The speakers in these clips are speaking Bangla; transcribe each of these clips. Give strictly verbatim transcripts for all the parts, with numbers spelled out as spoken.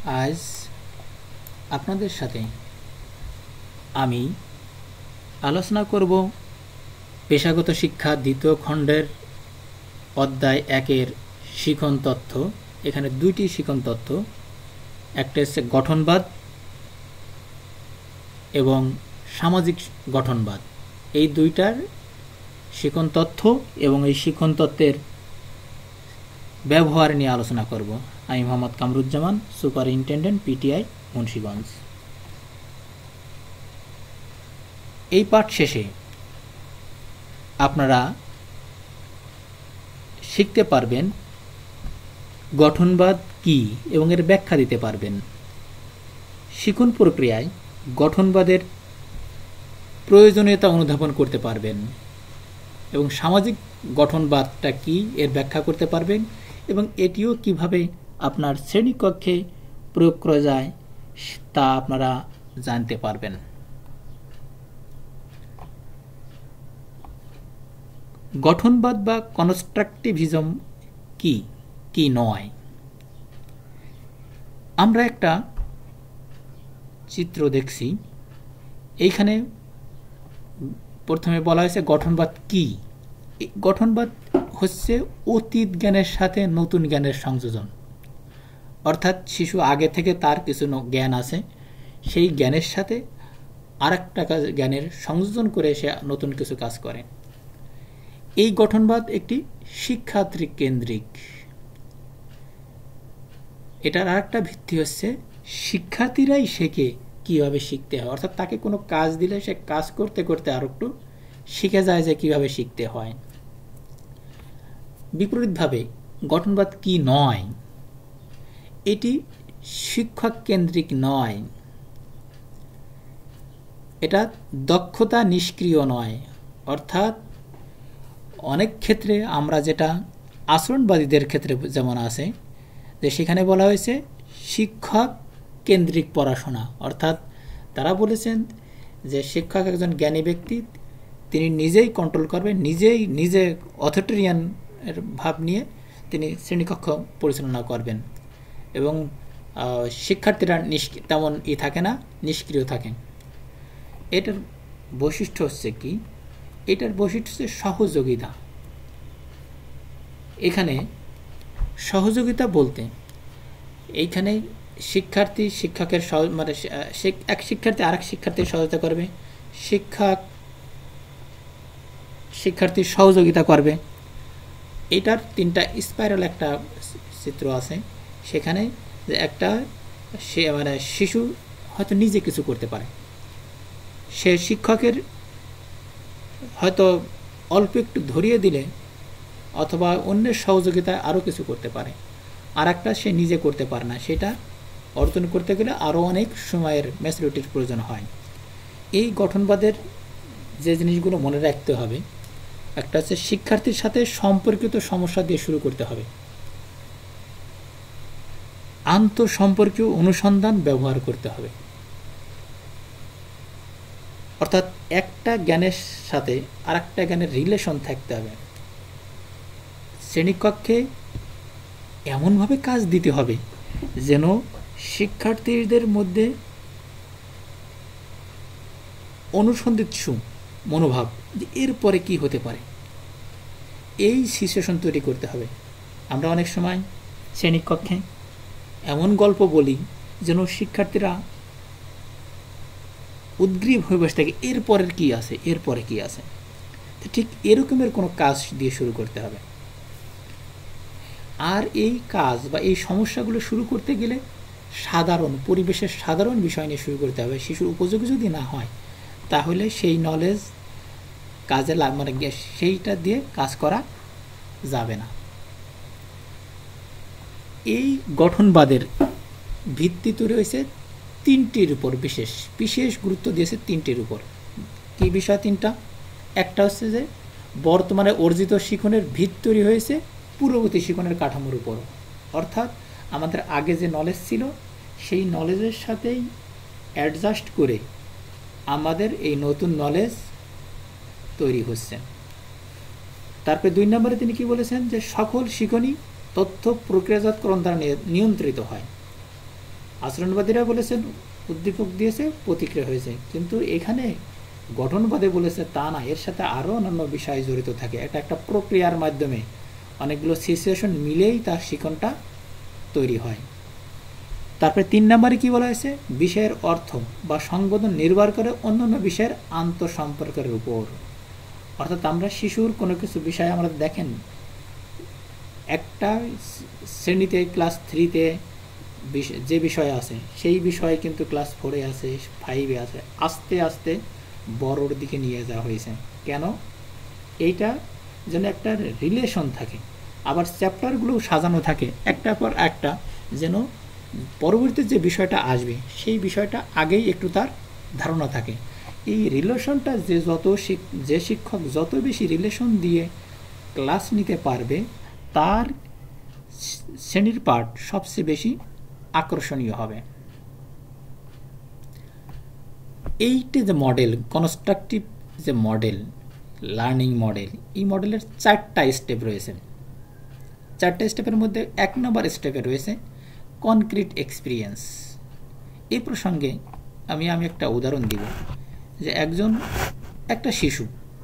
আজ আপনাদের সাথে আমি আলোচনা করব পেশাগত শিক্ষা দ্বিতীয় খণ্ডের অধ্যায় একের শিখন তত্ত্ব। এখানে দুইটি শিখন তত্ত্ব, একটা হচ্ছে গঠনবাদ এবং সামাজিক গঠনবাদ। এই দুইটার শিখন তত্ত্ব এবং এই শিখন তত্ত্বের ব্যবহার নিয়ে আলোচনা করব। আমি মোহাম্মদ কামরুজ্জামান, সুপারিনটেনডেন্ট পিটিআই মুন্সিগঞ্জ। এই পাঠ শেষে আপনারা শিখতে পারবেন গঠনবাদ কি এবং এর ব্যাখ্যা দিতে পারবেন। শিখন প্রক্রিয়ায় গঠনবাদের প্রয়োজনীয়তা অনুধাবন করতে পারবেন এবং সামাজিক গঠনবাদটা কি এর ব্যাখ্যা করতে পারবেন এবং এটিও কিভাবে আপনার শ্রেণীকক্ষে প্রয়োগ করা যায় তা আপনারা জানতে পারবেন। গঠনবাদ বা কনস্ট্রাকটিভিজম কি কি নয়, আমরা একটা চিত্র দেখছি। এইখানে প্রথমে বলা হয়েছে গঠনবাদ কি। গঠনবাদ হচ্ছে অতীত জ্ঞানের সাথে নতুন জ্ঞানের সংযোজন, অর্থাৎ শিশু আগে থেকে তার কিছু জ্ঞান আছে, সেই জ্ঞানের সাথে আর একটা জ্ঞানের সংযোজন করে সে নতুন কিছু কাজ করে। এই গঠনবাদ একটি শিক্ষার্থী কেন্দ্রিক। এটার আর একটা ভিত্তি হচ্ছে শিক্ষার্থীরাই শেখে কিভাবে শিখতে হয়, অর্থাৎ তাকে কোনো কাজ দিলে সে কাজ করতে করতে আর একটু শিখে যায় যে কিভাবে শিখতে হয়। বিপরীতভাবে গঠনবাদ কি নয়, এটি শিক্ষক কেন্দ্রিক নয়, এটা দক্ষতা নিষ্ক্রিয় নয়। অর্থাৎ অনেক ক্ষেত্রে আমরা যেটা আচরণবাদীদের ক্ষেত্রে যেমন আছে যে সেখানে বলা হয়েছে শিক্ষক কেন্দ্রিক পড়াশোনা, অর্থাৎ তারা বলেছেন যে শিক্ষক একজন জ্ঞানী ব্যক্তি, তিনি নিজেই কন্ট্রোল করবেন, নিজেই নিজে অথরিটেরিয়ান এর ভাব নিয়ে তিনি শ্রেণীকক্ষ পরিচালনা করবেন এবং শিক্ষার্থীরা তেমন ই থাকে না, নিষ্ক্রিয় থাকেন। এটার বৈশিষ্ট্য হচ্ছে কি, এটার বৈশিষ্ট্য হচ্ছে সহযোগিতা। এখানে সহযোগিতা বলতে এইখানে শিক্ষার্থী শিক্ষকের মানে এক শিক্ষার্থী আরেক শিক্ষার্থীর সহযোগিতা করবে, শিক্ষক শিক্ষার্থীর সহযোগিতা করবে। এটার তিনটা স্পাইরাল একটা চিত্র আছে। সেখানে যে একটা সে মানে শিশু হয়তো নিজে কিছু করতে পারে, সে শিক্ষকের হয়তো অল্প একটু ধরিয়ে দিলে অথবা অন্যের সহযোগিতায় আরও কিছু করতে পারে। আর একটা সে নিজে করতে পারে না, সেটা অর্জন করতে গেলে আরও অনেক সময়ের ম্যাচুরিটির প্রয়োজন হয়। এই গঠনবাদের যে জিনিসগুলো মনে রাখতে হবে, একটা হচ্ছে শিক্ষার্থীর সাথে সম্পর্কিত সমস্যা দিয়ে শুরু করতে হবে, আন্তঃসম্পর্কীয় অনুসন্ধান ব্যবহার করতে হবে। অর্থাৎ একটা জ্ঞানের সাথে আর একটা জ্ঞানের রিলেশন থাকতে হবে। শ্রেণীকক্ষে এমনভাবে কাজ দিতে হবে যেন শিক্ষার্থীদের মধ্যে অনুসন্ধিৎসু মনোভাব যে এরপরে কি হতে পারে, এই সিচুয়েশন তৈরি করতে হবে। আমরা অনেক সময় শ্রেণীকক্ষে এমন গল্প বলি যেন শিক্ষার্থীরা উদ্গ্রীব হয়ে বসে থাকে, এরপরের কি আছে এরপরে কি আছে। তো ঠিক এরকমের কোনো কাজ দিয়ে শুরু করতে হবে। আর এই কাজ বা এই সমস্যাগুলো শুরু করতে গেলে সাধারণ পরিবেশের সাধারণ বিষয় নিয়ে শুরু করতে হবে। শিশুর উপযোগী যদি না হয় তাহলে সেই নলেজ কাজে লাগ মানে সেইটা দিয়ে কাজ করা যাবে না। এই গঠনবাদের ভিত্তি তৈরি হয়েছে তিনটির উপর, বিশেষ বিশেষ গুরুত্ব দিয়েছে তিনটির উপর। কি বিষয় তিনটা? একটা হচ্ছে যে বর্তমানে অর্জিত শিখনের ভিত তৈরি হয়েছে পূর্ববর্তী শিখনের কাঠামোর উপর, অর্থাৎ আমাদের আগে যে নলেজ ছিল সেই নলেজের সাথেই অ্যাডজাস্ট করে আমাদের এই নতুন নলেজ তৈরি হচ্ছে। তারপরে দুই নম্বরে তিনি কি বলেছেন যে সকল শিখনই তথ্য প্রক্রিয়াজাতকরণ দ্বারা নিয়ন্ত্রিত হয়। আচরণবাদীরা বলেছেন উদ্দীপক দিয়েছে, প্রতিক্রিয়া হয়েছে, কিন্তু এখানে গঠনবাদে বলেছে তা না, এর সাথে আরও অন্যান্য বিষয় জড়িত থাকে। এটা একটা প্রক্রিয়ার মাধ্যমে অনেকগুলো সিচুয়েশন মিলেই তার শিকনটা তৈরি হয়। তারপরে তিন নম্বরে কি বলা হয়েছে, বিষয়ের অর্থ বা সংবোধন নির্ভর করে অন্যান্য বিষয়ের আন্তঃসম্পর্কের উপর। অর্থাৎ আমরা শিশুর কোনো কিছু বিষয় আমরা দেখেন একটা শ্রেণীতে ক্লাস থ্রিতে যে বিষয় আছে সেই বিষয় কিন্তু ক্লাস ফোরে আছে, ফাইভে আছে, আস্তে আস্তে বড়োর দিকে নিয়ে যাওয়া হয়েছে। কেন? এইটা যেন একটা রিলেশন থাকে, আবার চ্যাপ্টারগুলো সাজানো থাকে একটা পর একটা, যেন পরবর্তী যে বিষয়টা আসবে সেই বিষয়টা আগেই একটু তার ধারণা থাকে। এই রিলেশনটা যে যত যে শিক্ষক যত বেশি রিলেশন দিয়ে ক্লাস নিতে পারবে তার শ্রেণীর পাঠ সবচেয়ে বেশি আকর্ষণীয় হবে। এইটা যে মডেল, কনস্ট্রাকটিভ যে মডেল, লার্নিং মডেল, এই মডেলের চারটা স্টেপ রয়েছে। চারটা স্টেপের মধ্যে এক নম্বর স্টেপে রয়েছে কনক্রিট এক্সপিরিয়েন্স। এই প্রসঙ্গে আমি আমি একটা উদাহরণ দিব যে একজন একটা শিশু,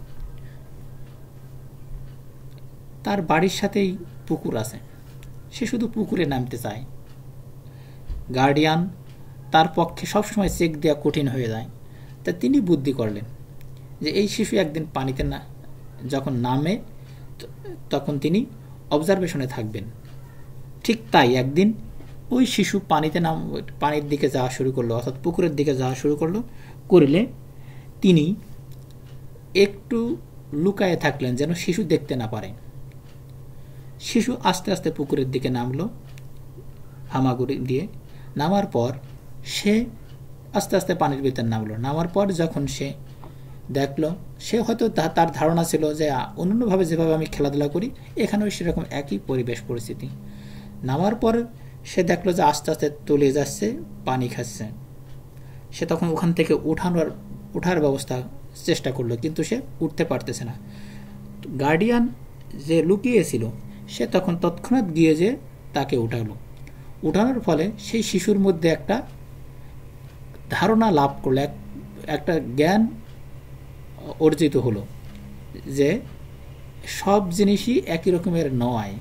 তার বাড়ির সাথেই পুকুর আছে, সে শুধু পুকুরে নামতে চায়, গার্ডিয়ান তার পক্ষে সবসময় চেক দেওয়া কঠিন হয়ে যায়। তা তিনি বুদ্ধি করলেন যে এই শিশু একদিন পানিতে না যখন নামে তখন তিনি অবজারভেশনে থাকবেন। ঠিক তাই একদিন ওই শিশু পানিতে নাম পানির দিকে যাওয়া শুরু করলো, অর্থাৎ পুকুরের দিকে যাওয়া শুরু করলো করলে তিনি একটু লুকায়ে থাকলেন যেন শিশু দেখতে না পারে। শিশু আস্তে আস্তে পুকুরের দিকে নামলো হামাগুড়ি দিয়ে। নামার পর সে আস্তে আস্তে পানির ভিতর নামলো। নামার পর যখন সে দেখলো, সে হয়তো তার ধারণা ছিল যে অন্যান্যভাবে যেভাবে আমি খেলাধুলা করি এখানেও সেরকম একই পরিবেশ পরিস্থিতি। নামার পর সে দেখলো যে আস্তে আস্তে তলিয়ে যাচ্ছে, পানি খাচ্ছে। সে তখন ওখান থেকে উঠানোর উঠার ব্যবস্থা চেষ্টা করলো, কিন্তু সে উঠতে পারতেছে না। গার্ডিয়ান যে লুকিয়েছিল সে তখন তৎক্ষণাৎ গিয়ে যে তাকে উঠালো। উঠানোর ফলে সেই শিশুর মধ্যে একটা ধারণা লাভ করলো, একটা জ্ঞান অর্জিত হলো যে সব জিনিসই একই রকমের নয়।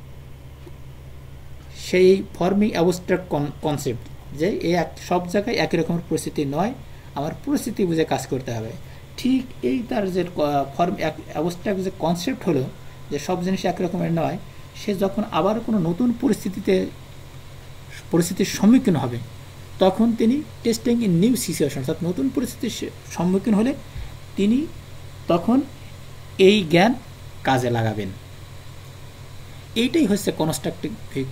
সেই ফর্মিং অ্যাবস্ট্রাক্ট কনসেপ্ট যে এ সব জায়গায় একই রকমের পরিস্থিতি নয়, আমার পরিস্থিতি বুঝে কাজ করতে হবে। ঠিক এই তার যে ফর্ম অ্যাবস্ট্রাক্ট যে কনসেপ্ট হলো যে সব জিনিস একই রকমের নয়, সে যখন আবার কোনো নতুন পরিস্থিতিতে পরিস্থিতির সম্মুখীন হবে তখন তিনি টেস্টিং ইন নিউ সিচুয়েশন, অর্থাৎ নতুন পরিস্থিতির সম্মুখীন হলে তিনি তখন এই জ্ঞান কাজে লাগাবেন। এইটাই হচ্ছে কনস্ট্রাকটিভ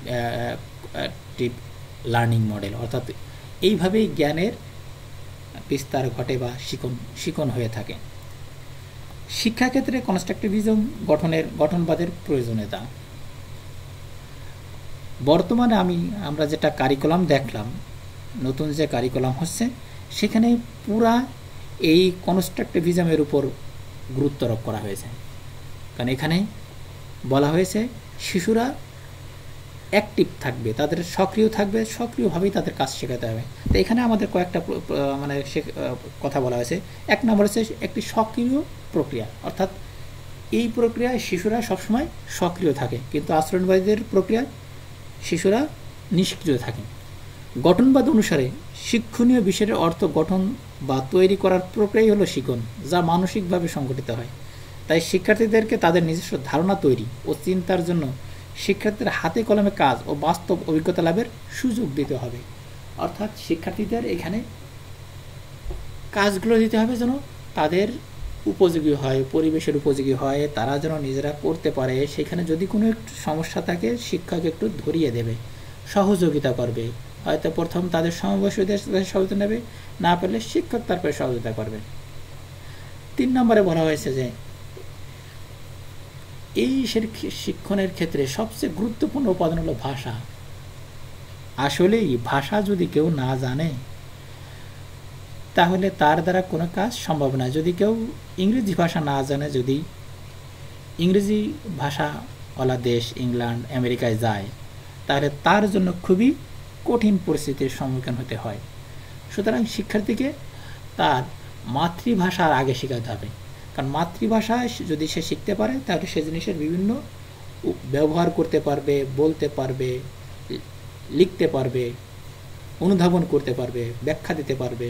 লার্নিং মডেল, অর্থাৎ এইভাবেই জ্ঞানের বিস্তার ঘটে বা শিকন শিকন হয়ে থাকে। শিক্ষাক্ষেত্রে কনস্ট্রাকটিভিজম গঠনের গঠনবাদের প্রয়োজনীয়তা। বর্তমানে আমি আমরা যেটা কারিকুলাম দেখলাম, নতুন যে কারিকুলাম হচ্ছে সেখানে পুরা এই কনস্ট্রাকটিভিজমের উপর গুরুত্ব আরোপ করা হয়েছে। কারণ এখানে বলা হয়েছে শিশুরা অ্যাক্টিভ থাকবে, তাদের সক্রিয় থাকবে, সক্রিয়ভাবেই তাদের কাজ শেখাতে হবে। তো এখানে আমাদের কয়েকটা মানে কথা বলা হয়েছে। এক নম্বর হচ্ছে একটি সক্রিয় প্রক্রিয়া, অর্থাৎ এই প্রক্রিয়ায় শিশুরা সবসময় সক্রিয় থাকে, কিন্তু আচরণবাদীদের প্রক্রিয়ায় শিশুরা নিষ্ক্রিয় থাকে। গঠনবাদ অনুসারে শিক্ষণীয় বিষয়ের অর্থ গঠন বা তৈরি করার প্রক্রিয়াই হলো শিখন, যা মানসিকভাবে সংগঠিত হয়। তাই শিক্ষার্থীদেরকে তাদের নিজস্ব ধারণা তৈরি ও চিন্তার জন্য শিক্ষার্থীদের হাতে কলমে কাজ ও বাস্তব অভিজ্ঞতা লাভের সুযোগ দিতে হবে। অর্থাৎ শিক্ষার্থীদের এখানে কাজগুলো দিতে হবে যেন তাদের উপযোগী হয়, পরিবেশের উপযোগী হয়, তারা যেন নিজেরা করতে পারে। সেখানে যদি কোনো একটু সমস্যা থাকে শিক্ষক একটু ধরিয়ে দেবে, সহযোগিতা করবে। হয়তো প্রথম তাদের সমবয়সীদের সহযোগিতা নেবে, না পেলে শিক্ষক তারপরে সহযোগিতা করবে। তিন নম্বরে বলা হয়েছে যে এই শিক্ষণের ক্ষেত্রে সবচেয়ে গুরুত্বপূর্ণ উপাদান হলো ভাষা। আসলেই ভাষা যদি কেউ না জানে তাহলে তার দ্বারা কোনো কাজ সম্ভব না। যদি কেউ ইংরেজি ভাষা না জানে, যদি ইংরেজি ভাষাওয়ালা দেশ ইংল্যান্ড আমেরিকায় যায়, তাহলে তার জন্য খুবই কঠিন পরিস্থিতির সম্মুখীন হতে হয়। সুতরাং শিক্ষার্থীকে তার মাতৃভাষার আগে শেখাতে হবে, কারণ মাতৃভাষায় যদি সে শিখতে পারে তাহলে সে জিনিসের বিভিন্ন ব্যবহার করতে পারবে, বলতে পারবে, লিখতে পারবে, অনুধাবন করতে পারবে, ব্যাখ্যা দিতে পারবে।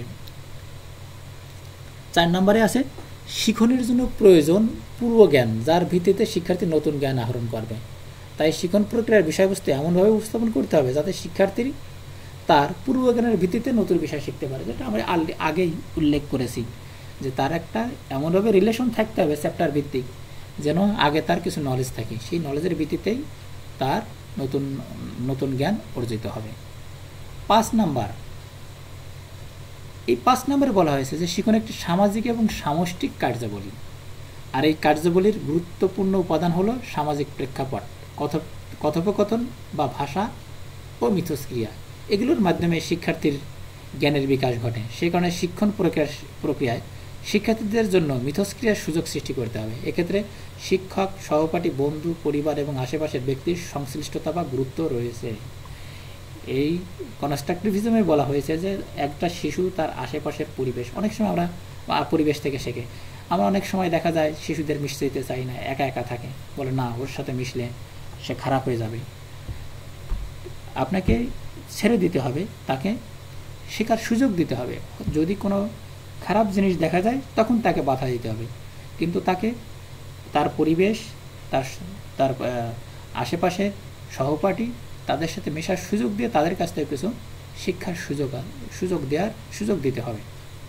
চার নম্বরে আছে শিখনের জন্য প্রয়োজন পূর্ব জ্ঞান, যার ভিত্তিতে শিক্ষার্থী নতুন জ্ঞান আহরণ করবে। তাই শিক্ষণ প্রক্রিয়ার বিষয়বস্তু এমনভাবে উপস্থাপন করতে হবে যাতে শিক্ষার্থীর তার পূর্ব জ্ঞানের ভিত্তিতে নতুন বিষয় শিখতে পারে, যেটা আমরা আগেই উল্লেখ করেছি যে তার একটা এমনভাবে রিলেশন থাকতে হবে চ্যাপ্টার ভিত্তিক যেন আগে তার কিছু নলেজ থাকে, সেই নলেজের ভিত্তিতেই তার নতুন নতুন জ্ঞান অর্জিত হবে। পাঁচ নাম্বার, এই পাঁচ নম্বরে বলা হয়েছে যে শিখন একটি সামাজিক এবং সামষ্টিক কার্যাবলী, আর এই কার্যাবলীর গুরুত্বপূর্ণ উপাদান হলো সামাজিক প্রেক্ষাপট, কথোপকথন বা ভাষা ও মিথস্ক্রিয়া। এগুলোর মাধ্যমে শিক্ষার্থীর জ্ঞানের বিকাশ ঘটে। সেই কারণে শিক্ষণ প্রক্রিয়া প্রক্রিয়ায় শিক্ষার্থীদের জন্য মিথস্ক্রিয়ার সুযোগ সৃষ্টি করতে হবে। এক্ষেত্রে শিক্ষক, সহপাঠী, বন্ধু, পরিবার এবং আশেপাশের ব্যক্তির সংশ্লিষ্টতা বা গুরুত্ব রয়েছে। এই কনস্ট্রাকটিভিজমে বলা হয়েছে যে একটা শিশু তার আশেপাশের পরিবেশ, অনেক সময় আমরা পরিবেশ থেকে শেখে। আমরা অনেক সময় দেখা যায় শিশুদের মিশতে দিতে চাই না, একা একা থাকে, বলে না ওর সাথে মিশলে সে খারাপ হয়ে যাবে। আপনাকে ছেড়ে দিতে হবে, তাকে শেখার সুযোগ দিতে হবে। যদি কোনো খারাপ জিনিস দেখা যায় তখন তাকে বাধা দিতে হবে, কিন্তু তাকে তার পরিবেশ, তার তার আশেপাশে সহপাঠী, তাদের সাথে মেশার সুযোগ দিয়ে তাদের কাছ থেকে কিছু শিক্ষার সুযোগ সুযোগ দেওয়ার সুযোগ দিতে হবে।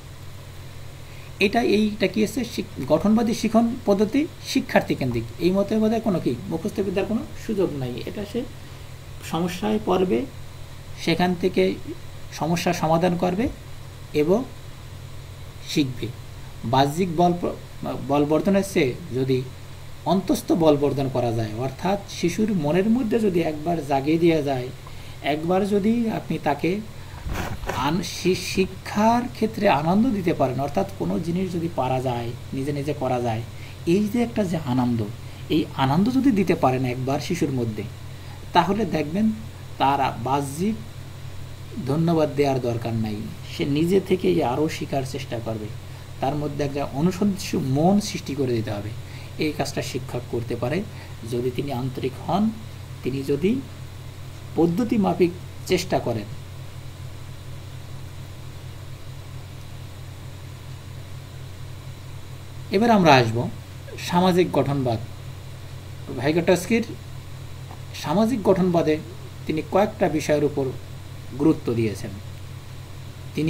এটা এইটা কি আছে গঠনবাদী শিখন পদ্ধতি, শিক্ষার্থী কেন্দ্রিক। এই মতে বোধহয় কোনো কি মুখস্থ বিদ্যার কোনো সুযোগ নাই। এটা সে সমস্যায় পড়বে, সেখান থেকে সমস্যার সমাধান করবে এবং শিখবে। বাহ্যিক বল বলবর্ধনের চেয়ে যদি অন্তস্থ বলবর্ধন করা যায়, অর্থাৎ শিশুর মনের মধ্যে যদি একবার জাগিয়ে দেওয়া যায়, একবার যদি আপনি তাকে শিক্ষার ক্ষেত্রে আনন্দ দিতে পারেন, অর্থাৎ কোনো জিনিস যদি পারা যায়, নিজে নিজে করা যায়, এই যে একটা যে আনন্দ, এই আনন্দ যদি দিতে পারেন একবার শিশুর মধ্যে, তাহলে দেখবেন তার বাহ্যিক ধন্যবাদ দেওয়ার দরকার নাই, সে নিজে থেকেই আরও শেখার চেষ্টা করবে। তার মধ্যে একটা অনুসন্ধিৎসু মন সৃষ্টি করে দিতে হবে। এই কাজটা শিক্ষক করতে পারে যদি তিনি আন্তরিক হন, তিনি যদি পদ্ধতি মাফিক চেষ্টা করেন। এবার আমরা আসব সামাজিক গঠনবাদ। ভাইগটস্কির সামাজিক গঠনবাদে তিনি কয়েকটা বিষয়ের উপর গুরুত্ব দিয়েছেন। তিনি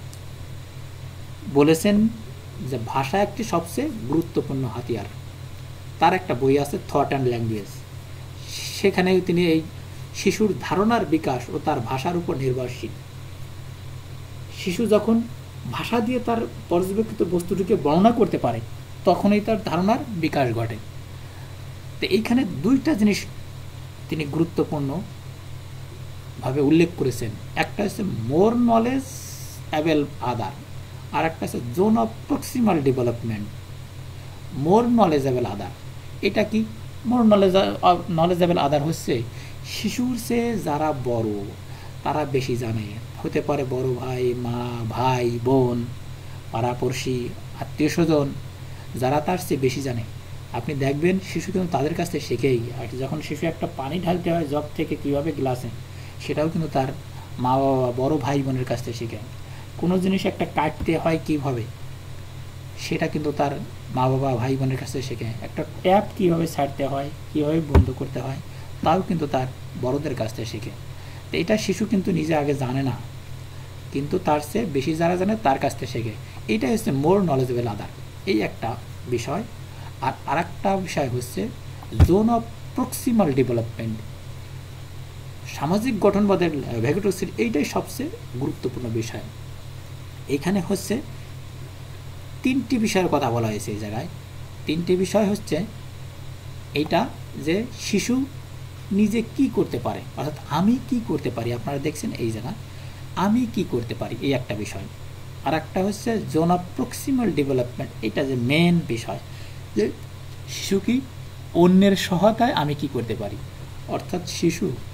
বলেছেন যে ভাষা একটি সবচেয়ে গুরুত্বপূর্ণ হাতিয়ার। তার একটা বই আছে থট অ্যান্ড ল্যাঙ্গুয়েজ, সেখানেও তিনি এই শিশুর ধারণার বিকাশ ও তার ভাষার উপর নির্ভরশীল। শিশু যখন ভাষা দিয়ে তার পর্যবেক্ষিত বস্তুটিকে বর্ণনা করতে পারে, তখনই তার ধারণার বিকাশ ঘটে। তো এইখানে দুইটা জিনিস তিনি গুরুত্বপূর্ণ ভাবে উল্লেখ করেছেন। একটা হচ্ছে মোর নলেজ অ্যাভেল আদার, আর একটা হচ্ছে zone of proximal development. More knowledgeable other, এটা কি? More knowledge knowledgeable other হচ্ছে শিশুর চেয়ে যারা বড় তারা বেশি জানে। হতে পারে বড় ভাই, মা, ভাই, বোন, পাড়াপড়শি, আত্মীয় স্বজন, যারা তার চেয়ে বেশি জানে। আপনি দেখবেন শিশু কিন্তু তাদের কাছ থেকে শেখেই। আর যখন শিশু একটা পানি ঢালতে হয় জগ থেকে কীভাবে গ্লাসে, সেটাও কিন্তু তার মা বাবা, বড় ভাই বোনের কাছ থেকে শেখে। কোনো জিনিস একটা কাটতে হয় কীভাবে, সেটা কিন্তু তার মা বাবা, ভাই বোনের কাছ থেকে শেখে। একটা ট্যাপ কীভাবে ছাড়তে হয়, কীভাবে বন্ধ করতে হয়, তাও কিন্তু তার বড়দের কাছ থেকে শেখে। তো এটা শিশু কিন্তু নিজে আগে জানে না, কিন্তু তার চেয়ে বেশি যারা জানে তার কাছ থেকে শেখে। এইটাই হচ্ছে মোর নলেজেবল আদার, এই একটা বিষয়। আর আরেকটা বিষয় হচ্ছে জোন অফ প্রক্সিমাল ডেভেলপমেন্ট। সামাজিক গঠনবাদের ভ্যাগটস্কির এইটাই সবচেয়ে গুরুত্বপূর্ণ বিষয়। এখানে হচ্ছে তিনটি বিষয়ের কথা বলা হয়েছে এই জায়গায়। তিনটি বিষয় হচ্ছে এইটা যে শিশু নিজে কি করতে পারে, অর্থাৎ আমি কি করতে পারি। আপনারা দেখছেন এই জায়গায় আমি কি করতে পারি, এই একটা বিষয়। আর একটা হচ্ছে জোন অফ প্রক্সিমাল ডেভেলপমেন্ট, এটা যে মেন বিষয়, যে শিশু কি অন্যের সহায়তায় আমি কি করতে পারি। অর্থাৎ শিশু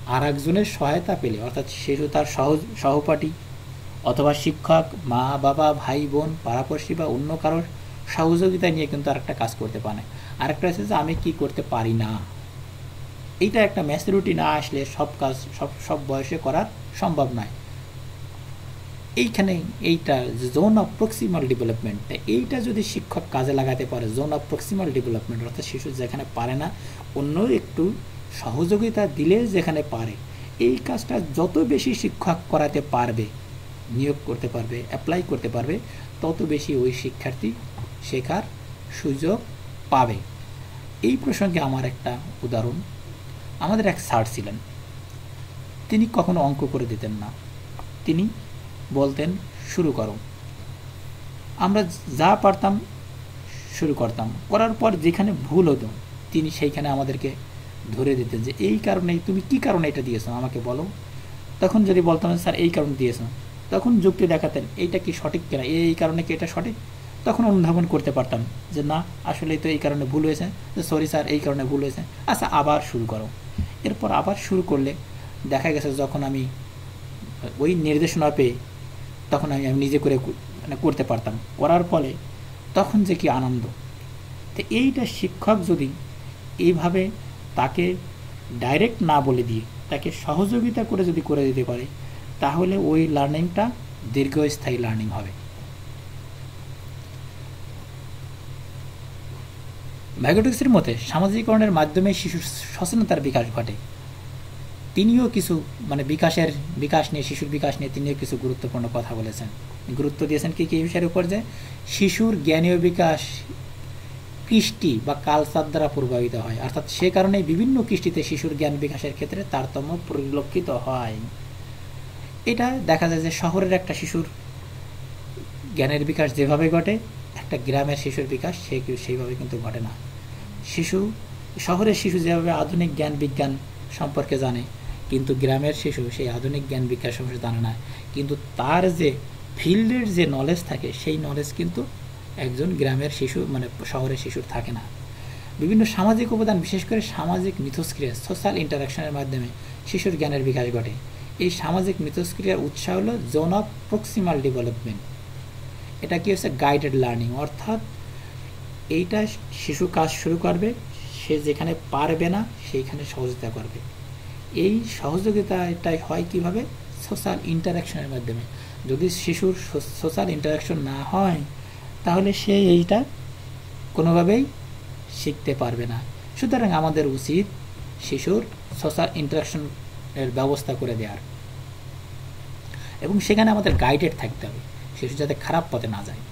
আর একজনের সহায়তা পেলে, অর্থাৎ শিশু তার সহ সহপাঠী অথবা শিক্ষক, মা বাবা, ভাই বোন, পাড়াপড়শি বা অন্য কারোর সহযোগিতা নিয়ে কিন্তু আরেকটা কাজ করতে পারে। আরেকটা হচ্ছে যে আমি কি করতে পারি না, এইটা একটা ম্যাচুরিটি না আসলে সব কাজ সব সব বয়সে করা সম্ভব নয়। এইখানে এইটা জোন অফ প্রক্সিমাল ডেভেলপমেন্ট, এইটা যদি শিক্ষক কাজে লাগাতে পারে, জোন অফ প্রক্সিমাল ডেভেলপমেন্ট, অর্থাৎ শিশু যেখানে পারে না অন্য একটু সহযোগিতা দিলে যেখানে পারে, এই কাজটা যত বেশি শিক্ষক করাতে পারবে, নিয়োগ করতে পারবে, অ্যাপ্লাই করতে পারবে, তত বেশি ওই শিক্ষার্থী শেখার সুযোগ পাবে। এই প্রসঙ্গে আমার একটা উদাহরণ, আমাদের এক স্যার ছিলেন, তিনি কখনো অঙ্ক করে দিতেন না, তিনি বলতেন শুরু করো, আমরা যা পারতাম শুরু করতাম, করার পর যেখানে ভুল হতো তিনি সেইখানে আমাদেরকে ধরে দিতেন যে এই কারণেই, তুমি কি কারণে এটা দিয়েছো আমাকে বলো। তখন যদি বলতাম স্যার এই কারণে দিয়েছো, তখন যুক্তি দেখাতেন এইটা কি সঠিক কিনা, এই কারণে কি এটা সঠিক, তখন অনুধাবন করতে পারতাম যে না আসলেই তো এই কারণে ভুল হয়েছে, যে সরি স্যার এই কারণে ভুল হয়েছে, আচ্ছা আবার শুরু করো। এরপর আবার শুরু করলে দেখা গেছে যখন আমি ওই নির্দেশনা পেয়ে তখন আমি আমি নিজে করে মানে করতে পারতাম, করার ফলে তখন যে কি আনন্দ। তো এইটা শিক্ষক যদি এইভাবে তাকে ডাইরেক্ট না বলে দিয়ে তাকে সহযোগিতা করে যদি করে দিতে পারে, তাহলে ওই লার্নিংটা দীর্ঘস্থায়ী লার্নিং হবে। ভাইগোটিক্সের মতে সামাজিকরণের মাধ্যমে শিশুর সচেতনতার বিকাশ ঘটে। তিনিও কিছু মানে বিকাশের বিকাশ নিয়ে, শিশুর বিকাশ নিয়ে তিনিও কিছু গুরুত্বপূর্ণ কথা বলেছেন, গুরুত্ব দিয়েছেন কি কি বিষয়ের উপর, যে শিশুর জ্ঞানীয় বিকাশ কৃষ্টি বা কালচার দ্বারা প্রভাবিত হয়, অর্থাৎ সে কারণে বিভিন্ন কৃষ্টিতে শিশুর জ্ঞান বিকাশের ক্ষেত্রে তারতম্য পরিলক্ষিত হয়। এটা দেখা যায় যে শহরের একটা শিশুর জ্ঞানের বিকাশ যেভাবে ঘটে, একটা গ্রামের শিশুর বিকাশ সে সেইভাবে কিন্তু ঘটে না। শিশু শহরের শিশু যেভাবে আধুনিক জ্ঞান বিজ্ঞান সম্পর্কে জানে, কিন্তু গ্রামের শিশু সেই আধুনিক জ্ঞান বিজ্ঞান সম্পর্কে জানে না, কিন্তু তার যে ফিল্ডের যে নলেজ থাকে সেই নলেজ কিন্তু একজন গ্রামের শিশু মানে শহরের শিশুর থাকে না। বিভিন্ন সামাজিক উপাদান, বিশেষ করে সামাজিক মিথস্ক্রিয়া, সোশ্যাল ইন্টারাকশনের মাধ্যমে শিশুর জ্ঞানের বিকাশ ঘটে। এই সামাজিক মিথস্ক্রিয়ার উৎস হলো জোন অফ প্রক্সিমাল ডেভেলপমেন্ট। এটা কি হচ্ছে গাইডেড লার্নিং, অর্থাৎ এইটা শিশু কাজ শুরু করবে, সে যেখানে পারবে না সেইখানে সহযোগিতা করবে। এই সহযোগিতা এটাই হয় কিভাবে, সোশ্যাল ইন্টারাকশনের মাধ্যমে। যদি শিশুর সোশ্যাল ইন্টারাকশন না হয় তাহলে সে এইটা কোনোভাবেই শিখতে পারবে না। সুতরাং আমাদের উচিত শিশুর সোশ্যাল ইন্টারাকশনের ব্যবস্থা করে দেওয়ার, এবং সেখানে আমাদের গাইডেড থাকতে হবে, শিশু যাতে খারাপ পথে না যায়।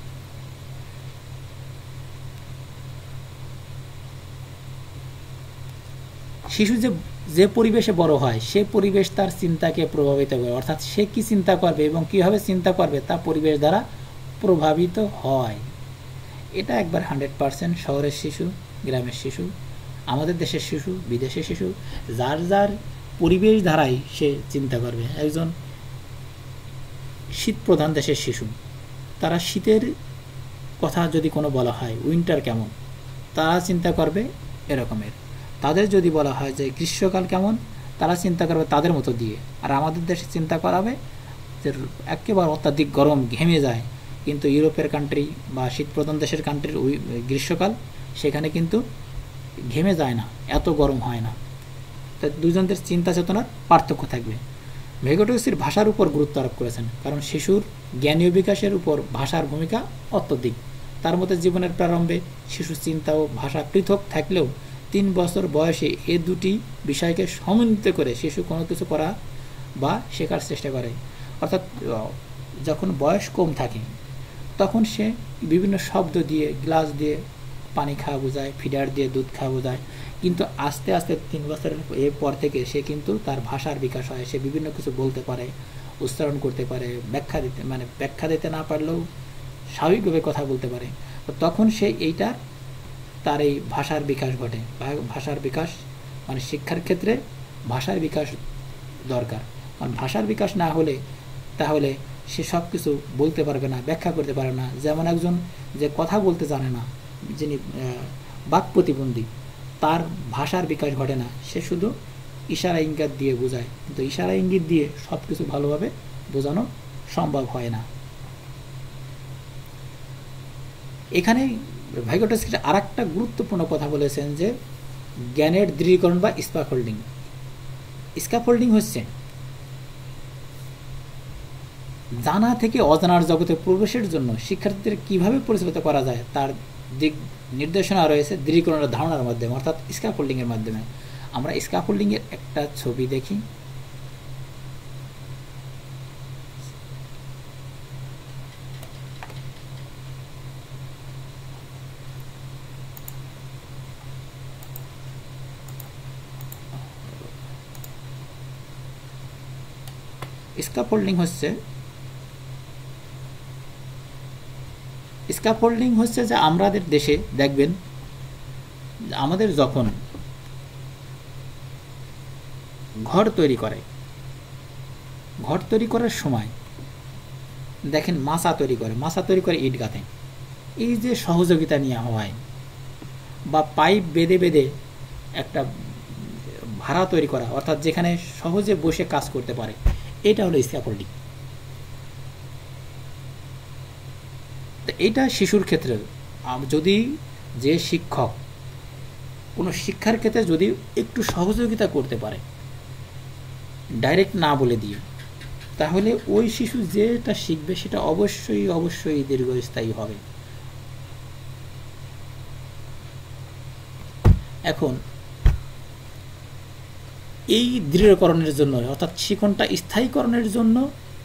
শিশু যে যে পরিবেশে বড় হয় সে পরিবেশ তার চিন্তাকে প্রভাবিত করে, অর্থাৎ সে কি চিন্তা করবে এবং কীভাবে চিন্তা করবে তা পরিবেশ দ্বারা প্রভাবিত হয়। এটা একবার হান্ড্রেড পার্সেন্ট শহরের শিশু, গ্রামের শিশু, আমাদের দেশের শিশু, বিদেশের শিশু, যার যার পরিবেশ দ্বারাই সে চিন্তা করবে। একজন শীত প্রধান দেশের শিশু, তারা শীতের কথা যদি কোনো বলা হয় উইন্টার কেমন, তারা চিন্তা করবে এরকমের। তাদের যদি বলা হয় যে গ্রীষ্মকাল কেমন, তারা চিন্তা করবে তাদের মতো দিয়ে। আর আমাদের দেশে চিন্তা করাবে যে একেবারে অত্যাধিক গরম, ঘেমে যায়, কিন্তু ইউরোপের কান্ট্রি বা শীতপ্রধান দেশের কান্ট্রির ওই গ্রীষ্মকাল সেখানে কিন্তু ঘেমে যায় না, এত গরম হয় না। তা দুজনদের চিন্তা চেতনার পার্থক্য থাকবে। ভেগোটিক্সের ভাষার উপর গুরুত্ব আরোপ করেছেন, কারণ শিশুর জ্ঞানীয় বিকাশের উপর ভাষার ভূমিকা অত্যধিক। তার মতে জীবনের প্রারম্ভে শিশুর চিন্তা ও ভাষা পৃথক থাকলেও তিন বছর বয়সে এ দুটি বিষয়কে সমন্বিত করে শিশু কোনো কিছু করা বা শেখার চেষ্টা করে। অর্থাৎ যখন বয়স কম থাকে তখন সে বিভিন্ন শব্দ দিয়ে, গ্লাস দিয়ে পানি খাওয়া বোঝায়, ফিডার দিয়ে দুধ খাওয়া বোঝায়, কিন্তু আস্তে আস্তে তিন বছরের এর পর থেকে সে কিন্তু তার ভাষার বিকাশ হয়, সে বিভিন্ন কিছু বলতে পারে, উচ্চারণ করতে পারে, ব্যাখ্যা দিতে মানে ব্যাখ্যা দিতে না পারলেও স্বাভাবিকভাবে কথা বলতে পারে। তখন সে এইটা তার এই ভাষার বিকাশ ঘটে। ভাষার বিকাশ মানে শিক্ষার ক্ষেত্রে ভাষার বিকাশ দরকার, কারণ ভাষার বিকাশ না হলে তাহলে সে সব কিছু বলতে পারবে না, ব্যাখ্যা করতে পারবে না। যেমন একজন যে কথা বলতে জানে না, যিনি বাক প্রতিবন্ধী, তার ভাষার বিকাশ ঘটে না, সে শুধু ইশারা ইঙ্গিত দিয়ে বোঝায়, কিন্তু ইশারা ইঙ্গিত দিয়ে সব কিছু ভালোভাবে বোঝানো সম্ভব হয় না। এখানে ভাইগোটস্কি আর একটা গুরুত্বপূর্ণ কথা বলেছেন যে জ্ঞানের দৃঢ়ীকরণ বা স্ক্যাফোল্ডিং। স্ক্যাফোল্ডিং হচ্ছে জানা থেকে অজানার জগতে প্রবেশের জন্য শিক্ষার্থীদের কিভাবে পরিচালিত করা যায় তার দিক নির্দেশনা রয়েছে দৃঢ়ীকরণের ধারণার মাধ্যমে, অর্থাৎ স্ক্যাফোল্ডিং এর মাধ্যমে। আমরা স্ক্যাফোল্ডিং এর একটা ছবি দেখি। স্ক্যাফোল্ডিং হচ্ছে স্ক্যাফোল্ডিং হচ্ছে যে আমাদের দেশে দেখবেন আমাদের যখন ঘর তৈরি করে, ঘর তৈরি করার সময় দেখেন মাচা তৈরি করে, মাচা তৈরি করে ইট গাঁথে। এই যে সহযোগিতা নিয়ে হয় বা পাইপ বেঁধে বেঁধে একটা ভাড়া তৈরি করা, অর্থাৎ যেখানে সহজে বসে কাজ করতে পারে, এটা হলো স্ক্যাফোল্ডিং। এটা শিশুর ক্ষেত্রে যদি যে শিক্ষক কোনো শিক্ষার ক্ষেত্রে যদি একটু সহযোগিতা করতে পারে ডাইরেক্ট না বলে দিয়ে, তাহলে ওই শিশু যেটা শিখবে সেটা অবশ্যই অবশ্যই দীর্ঘস্থায়ী হবে। এখন এই দৃঢ়করণের জন্য অর্থাৎ শিক্ষণটা স্থায়ীকরণের জন্য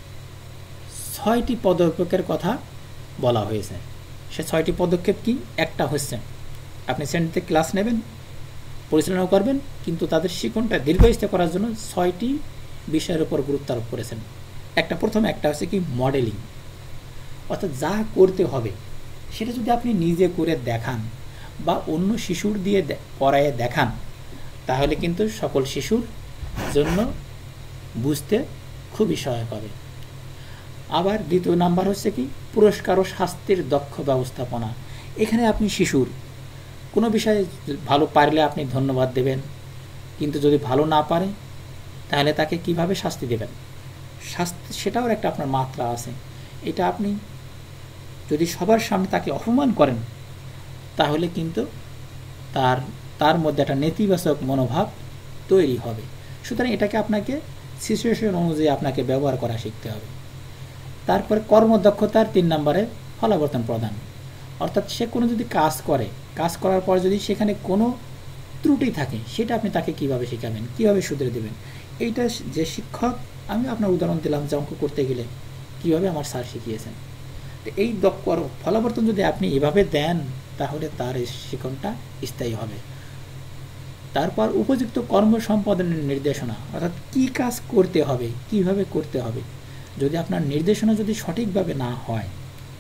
ছয়টি পদক্ষেপের কথা বলা হয়েছে। সে ছয়টি পদক্ষেপ কি? একটা হচ্ছে আপনি শ্রেণীতে ক্লাস নেবেন, পরিচালনা করবেন, কিন্তু তাদের শিক্ষণটা দীর্ঘস্থায়ী করার জন্য ছয়টি বিষয়ের উপর গুরুত্ব আরোপ করেছেন। একটা প্রথমে একটা হচ্ছে কি মডেলিং, অর্থাৎ যা করতে হবে সেটা যদি আপনি নিজে করে দেখান বা অন্য শিশুর দিয়ে পড়ায় দেখান, তাহলে কিন্তু সকল শিশুর জন্য বুঝতে খুবই সহায়ক হবে। আবার দ্বিতীয় নাম্বার হচ্ছে কি পুরস্কার ও শাস্তির দক্ষ ব্যবস্থাপনা। এখানে আপনি শিশুর কোনো বিষয়ে ভালো পারলে আপনি ধন্যবাদ দেবেন, কিন্তু যদি ভালো না পারে তাহলে তাকে কিভাবে শাস্তি দেবেন, শাস্তি সেটাও একটা আপনার মাত্রা আছে। এটা আপনি যদি সবার সামনে তাকে অপমান করেন তাহলে কিন্তু তার তার মধ্যে একটা নেতিবাচক মনোভাব তৈরি হবে। সুতরাং এটাকে আপনাকে সিচুয়েশন অনুযায়ী আপনাকে ব্যবহার করা শিখতে হবে। তারপরে কর্মদক্ষতার তিন নম্বরে ফলাবর্তন প্রদান, অর্থাৎ সে কোনো যদি কাজ করে, কাজ করার পর যদি সেখানে কোনো ত্রুটি থাকে সেটা আপনি তাকে কিভাবে শেখাবেন, কিভাবে শুধরে দেবেন। এইটা যে শিক্ষক, আমি আপনার উদাহরণ দিলাম যে অঙ্ক করতে গেলে কিভাবে আমার স্যার শিখিয়েছেন, তো এই দক্ষ ফলাবর্তন যদি আপনি এভাবে দেন তাহলে তার এই শিক্ষণটা স্থায়ী হবে। তারপর উপযুক্ত কর্ম সম্পাদনের নির্দেশনা, অর্থাৎ কি কাজ করতে হবে, কিভাবে করতে হবে। যদি আপনার নির্দেশনা যদি সঠিকভাবে না হয়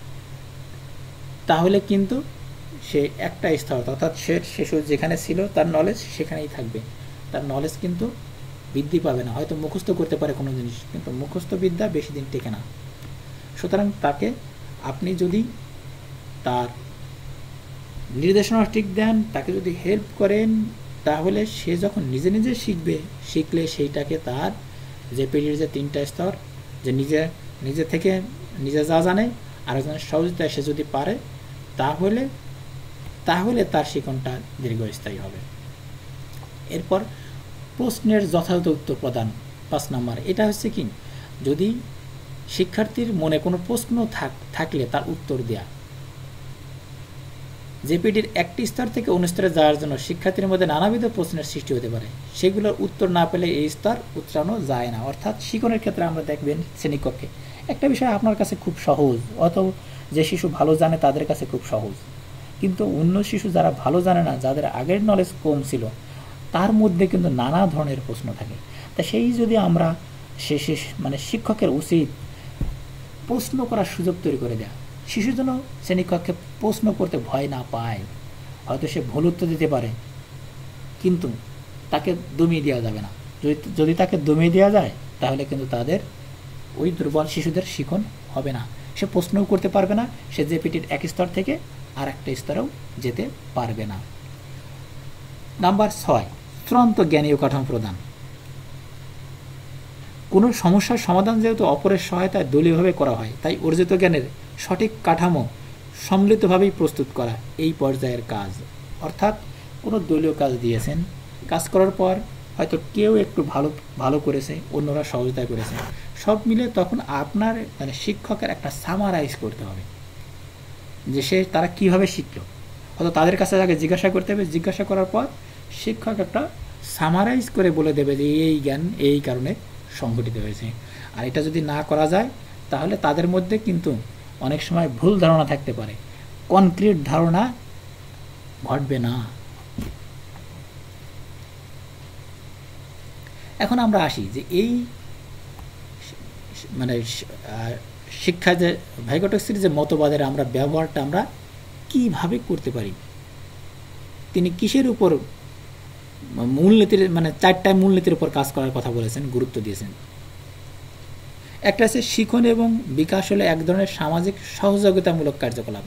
তাহলে কিন্তু সে একটা স্তর, অর্থাৎ সে শিশু যেখানে ছিল তার নলেজ সেখানেই থাকবে, তার নলেজ কিন্তু বৃদ্ধি পাবে না। হয়তো মুখস্থ করতে পারে কোনো জিনিস, কিন্তু মুখস্থ বিদ্যা বেশি দিন টেকে না। সুতরাং তাকে আপনি যদি তার নির্দেশনা ঠিক দেন, তাকে যদি হেল্প করেন, তাহলে সে যখন নিজে নিজে শিখবে, শিখলে সেইটাকে তার যে পিরিয়ড যে তিনটা স্তর, যে নিজে নিজে থেকে নিজে যা জানে আরেকজনের সহযোগিতায় সে যদি পারে তাহলে তাহলে তার শিক্ষণটা দীর্ঘস্থায়ী হবে। এরপর প্রশ্নের যথাযথ উত্তর প্রদান পাঁচ নম্বর। এটা হচ্ছে কি যদি শিক্ষার্থীর মনে কোনো প্রশ্ন থাকলে তার উত্তর দেয়া। জেপিডির একটি স্তর থেকে অন্য স্তরে যাওয়ার জন্য শিক্ষার্থীর মধ্যে নানাবিধ প্রশ্নের সৃষ্টি হতে পারে, সেগুলোর উত্তর না পেলে এই স্তর উত্তরানো যায় না। অর্থাৎ শিক্ষণের ক্ষেত্রে আমরা দেখবেন শ্রেণীকক্ষে একটা বিষয় আপনার কাছে খুব সহজ, অথবা যে শিশু ভালো জানে তাদের কাছে খুব সহজ, কিন্তু অন্য শিশু যারা ভালো জানে না, যাদের আগের নলেজ কম ছিল, তার মধ্যে কিন্তু নানা ধরনের প্রশ্ন থাকে। তা সেই যদি আমরা সে মানে শিক্ষকের উচিত প্রশ্ন করার সুযোগ তৈরি করে দেয়া, শিশু যেন শ্রেণীকক্ষে প্রশ্ন করতে ভয় না পায়। হয়তো সে ভুল উত্তর দিতে পারে, কিন্তু তাকে দমিয়ে দেওয়া যাবে না। যদি যদি তাকে দমিয়ে দেওয়া যায় তাহলে কিন্তু তাদের ওই দুর্বল শিশুদের শিখন হবে না, সে প্রশ্নও করতে পারবে না, সে জেপিটির এক স্তর থেকে আর একটা স্তরেও যেতে পারবে না। নাম্বার ছয়, চূড়ান্ত জ্ঞানীয় কাঠামো প্রদান। কোনো সমস্যার সমাধান যেহেতু অপরের সহায়তায় দলীয়ভাবে করা হয়, তাই অর্জিত জ্ঞানের সঠিক কাঠামো সম্মিলিতভাবেই প্রস্তুত করা এই পর্যায়ের কাজ। অর্থাৎ কোনো দলীয় কাজ দিয়েছেন, কাজ করার পর হয়তো কেউ একটু ভালো ভালো করেছে, অন্যরা সহযোগিতা করেছে, সব মিলে তখন আপনার মানে শিক্ষকের একটা সামারাইজ করতে হবে যে সে তারা কীভাবে শিখলো। হয়তো তাদের কাছে আগে জিজ্ঞাসা করতে হবে, জিজ্ঞাসা করার পর শিক্ষক একটা সামারাইজ করে বলে দেবে যে এই জ্ঞান এই কারণে সংঘটিত হয়েছে। আর এটা যদি না করা যায় তাহলে তাদের মধ্যে কিন্তু অনেক সময় ভুল ধারণা থাকতে পারে, কনক্রিট ধারণা ঘটবে না। এখন আমরা আসি যে এই মানে শিক্ষা যে ভাইগোটস্কির যে মতবাদের আমরা ব্যবহারটা আমরা কিভাবে করতে পারি। তিনি কিসের উপর মূলনীতির মানে চারটা মূলনীতির উপর কাজ করার কথা বলেছেন, গুরুত্ব দিয়েছেন। একটা আছে শিখন এবং বিকাশ হলো এক ধরনের সামাজিক সহযোগিতামূলক কার্যকলাপ।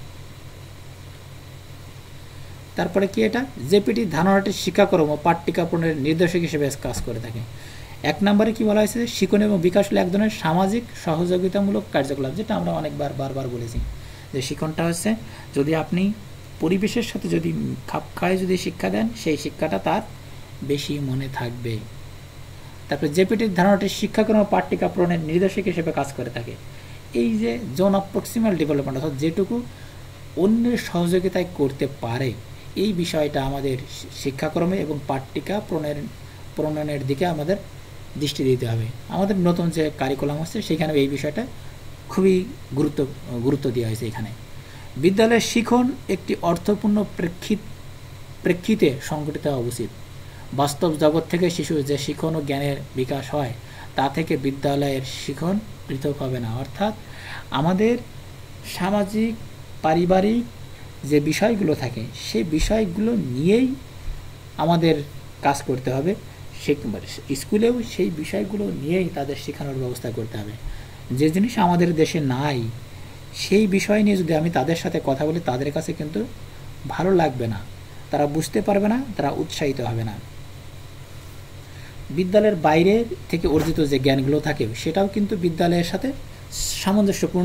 তারপরে কি এটা জেপিটি ধারণাটি শিক্ষাক্রম ও পাঠ্যিকা প্রণয়নের নির্দেশক হিসেবে কাজ করে থাকে। এক নম্বরে কি বলা হয়েছে, শিখন এবং বিকাশ হলো এক ধরনের সামাজিক সহযোগিতামূলক কার্যকলাপ, যেটা আমরা অনেকবার বারবার বলেছি যে শিখনটা হচ্ছে যদি আপনি পরিবেশের সাথে যদি খাপ খায় যদি শিক্ষা দেন, সেই শিক্ষাটা তার বেশি মনে থাকবে। তারপরে জেপিটির ধারণাটি শিক্ষাক্রম ও পাঠ্যিকা প্রণয়নের নির্দেশক হিসেবে কাজ করে থাকে। এই যে জোন অফ প্রক্সিমাল ডেভেলপমেন্ট, অর্থাৎ যেটুকু অন্যের সহযোগিতায় করতে পারে, এই বিষয়টা আমাদের শিক্ষাক্রমে এবং পাঠ্যিকা প্রণয়নের প্রণয়নের দিকে আমাদের দৃষ্টি দিতে হবে। আমাদের নতুন যে কারিকুলাম হচ্ছে সেখানে এই বিষয়টা খুবই গুরুত্ব গুরুত্ব দেওয়া হয়েছে। এখানে বিদ্যালয়ের শিখন একটি অর্থপূর্ণ প্রেক্ষিত প্রেক্ষিতে সংগঠিত হওয়া উচিত। বাস্তব জগৎ থেকে শিশুর যে শিখন ও জ্ঞানের বিকাশ হয় তা থেকে বিদ্যালয়ের শিখন পৃথক হবে না। অর্থাৎ আমাদের সামাজিক পারিবারিক যে বিষয়গুলো থাকে সেই বিষয়গুলো নিয়েই আমাদের কাজ করতে হবে। স্কুলেও সেই বিষয়গুলো নিয়েই তাদের শেখানোর ব্যবস্থা করতে হবে। যে জিনিস আমাদের দেশে নাই সেই বিষয় নিয়ে যদি আমি তাদের সাথে কথা বলি, তাদের কাছে কিন্তু ভালো লাগবে না, তারা বুঝতে পারবে না, তারা উৎসাহিত হবে না। বিদ্যালয়ের বাইরে থেকে অর্জিত যে জ্ঞানগুলো থাকে সেটাও কিন্তু বিদ্যালয়ের সাথে সামঞ্জস্যপূর্ণ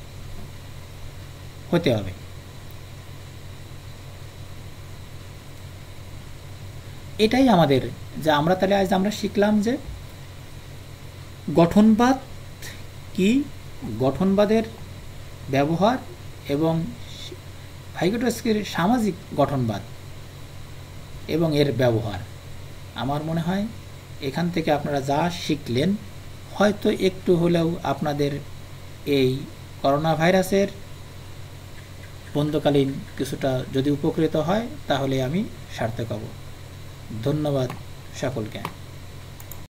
হতে হবে। এটাই আমাদের যা আমরা তাহলে আজ আমরা শিখলাম যে গঠনবাদ কি, গঠনবাদের ব্যবহার এবং ভাইগোটস্কির সামাজিক গঠনবাদ এবং এর ব্যবহার। আমার মনে হয় এখান থেকে আপনারা যা শিখলেন হয়তো একটু হলেও আপনাদের এই করোনা ভাইরাসের বন্ধকালীন কিছুটা যদি উপকৃত হয় তাহলে আমি সার্থক হব। ধন্যবাদ সকলকে।